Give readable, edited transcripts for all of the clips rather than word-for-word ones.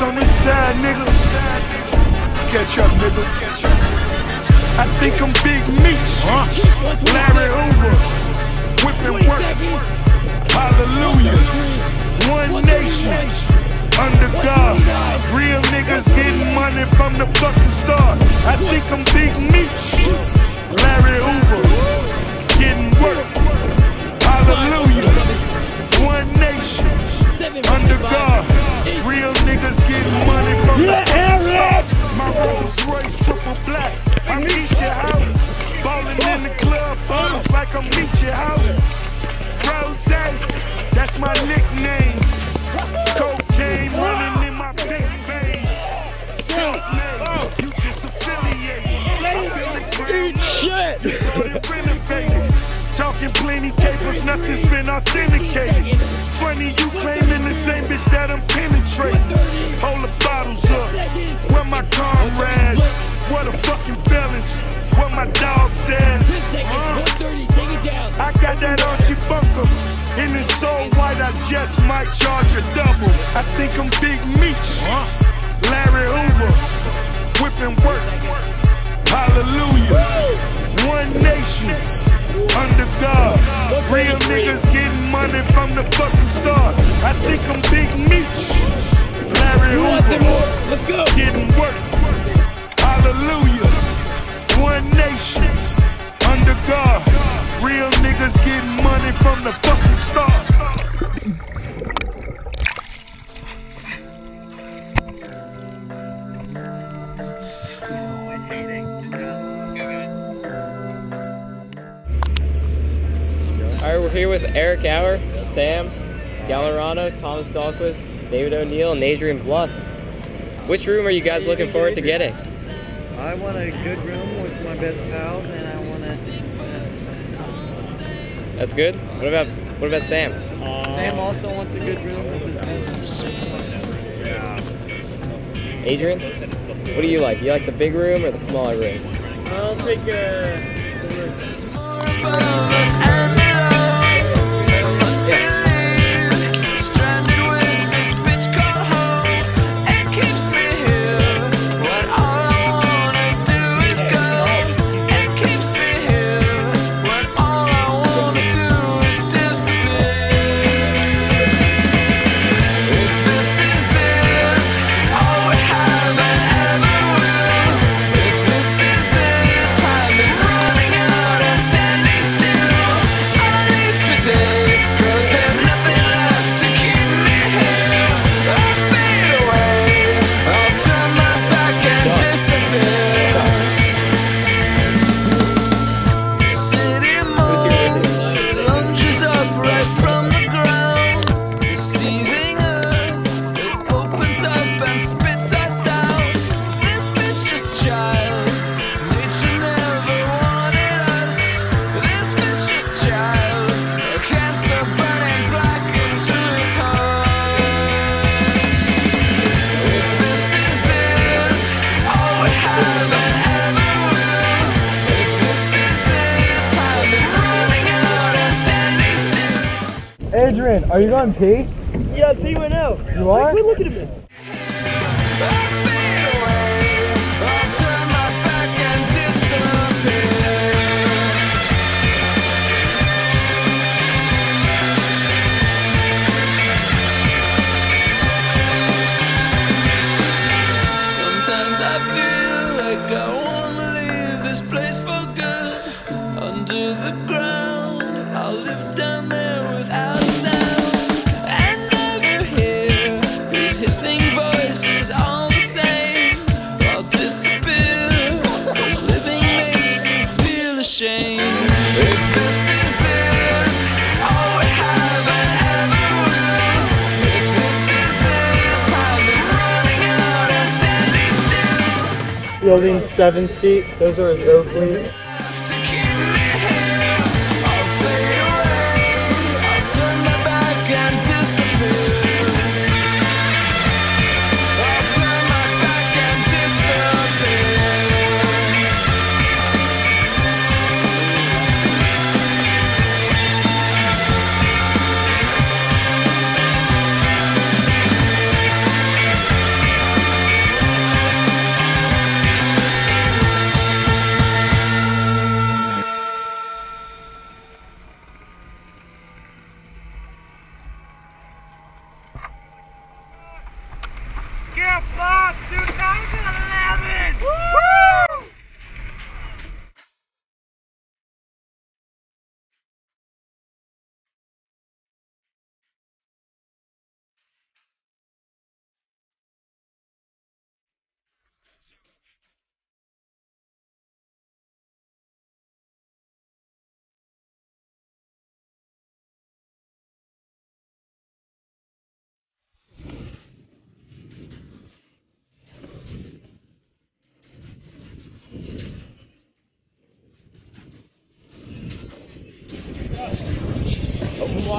on this side, nigga. Catch up, nigga. Catch up. I think I'm Big Meech, Larry Hoover, whipping work. Hallelujah. One nation, under God. Real niggas getting money from the fucking start. I think I'm Big Meech, Larry Hoover, getting work. Hallelujah. One nation, under God. Real niggas getting money from the fucking start. My Rolls Royce triple black. I meet you out. Ballin' in the club, bottles like I'm meet you out. Rose, that's my nickname. Cocaine running in my big vein. Self-made, you just affiliated. I feel the ground, renovated. Talking plenty capers, nothing's been authenticated. Funny you claiming the same bitch that I'm penetrating. Hold the bottles up, where my comrades? What a fucking balance, what my dog said. I got that Archie Bunker, and it's so white I just might charge a double. I think I'm Big Meech, Larry Hoover, whipping work. Hallelujah. One nation, under God. Real niggas getting money from the fucking start. I think I'm Big Meech, Larry Hoover, getting work. Hallelujah. One nation, under God. Real niggas getting money from the fucking start. Alright, we're here with Eric Auer, Sam Gallerano, Thomas Dahlquist, David O'Neill, and Adrian Bluff. Which room are you guys looking forward to getting? I want a good room with my best pals, and I want to. That's good. What about Sam? Sam also wants a good room with his best. Adrian, what do you like? You like the big room or the smaller room? I'll take the room. Adrian, are you going pee? Yeah, pee right now. You are? Quit looking at me. Sometimes I feel like I wanna leave this place for good. Under the ground, I'll live down there without sound, and never hear his hissing voices all the same. I'll disappear, 'cause living makes me feel ashamed. If this is it, all we have and ever will. If this is it, time is running out and standing still. Building 7 seat, those are his Oakley. To keep me here, I'll fade away. I'll turn my back and disappear. I'll turn my back and disappear.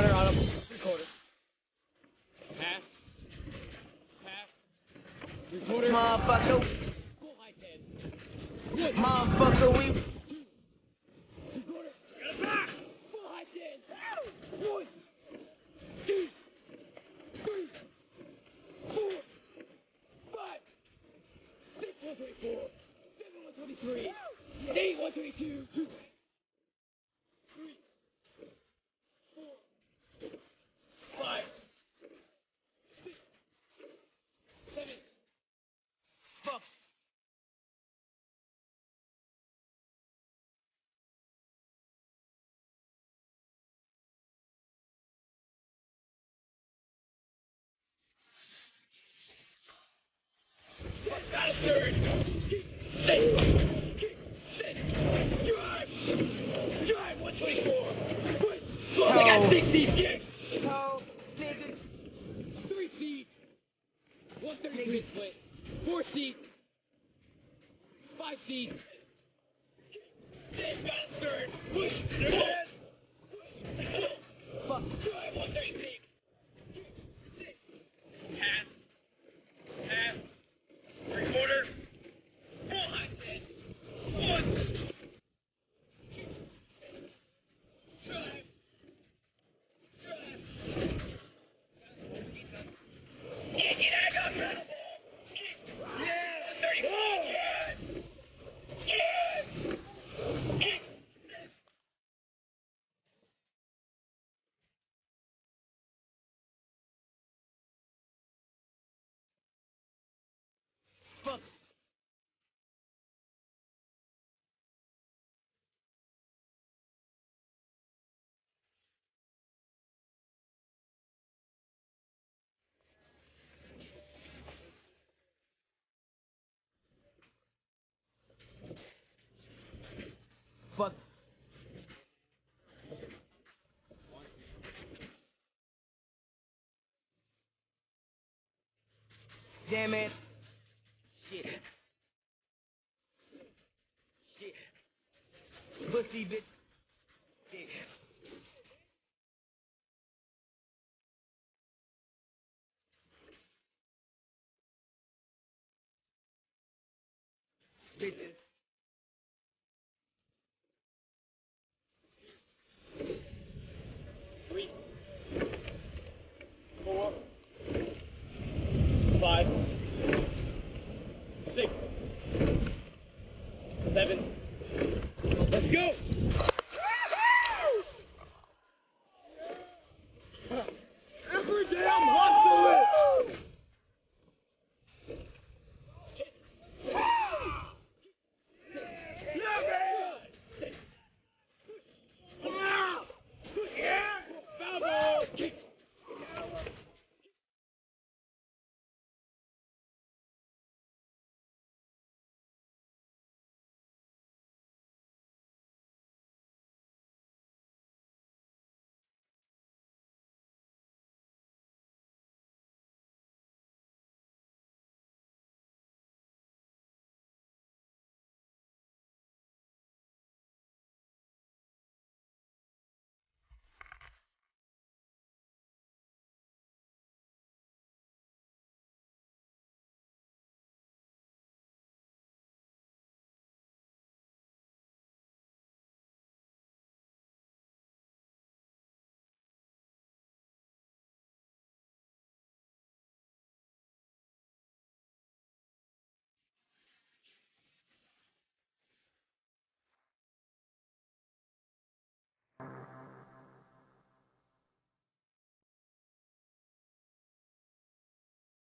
water on a 3/4. Half. Half. 3/4. Motherfucker. Full high 10. Motherfucker, we. Get it back! Full high 10. 1, 2, 3, 4, 5, 6, 124, 7, 123, 8, 122, 3, 4, 5, 6, 7. Fuck. Drive 124. Look, I got 60 kicks. Toe, niggas. 3 seats. 133 split. 4 seats. 5 seats. 6 got a third. Push. Fuck. Drive 136. 6. Half. Half. 3/4. Full high 10. 1. Drive. Fuck. Fuck. Damn it. Shit. Shit. Pussy bitch.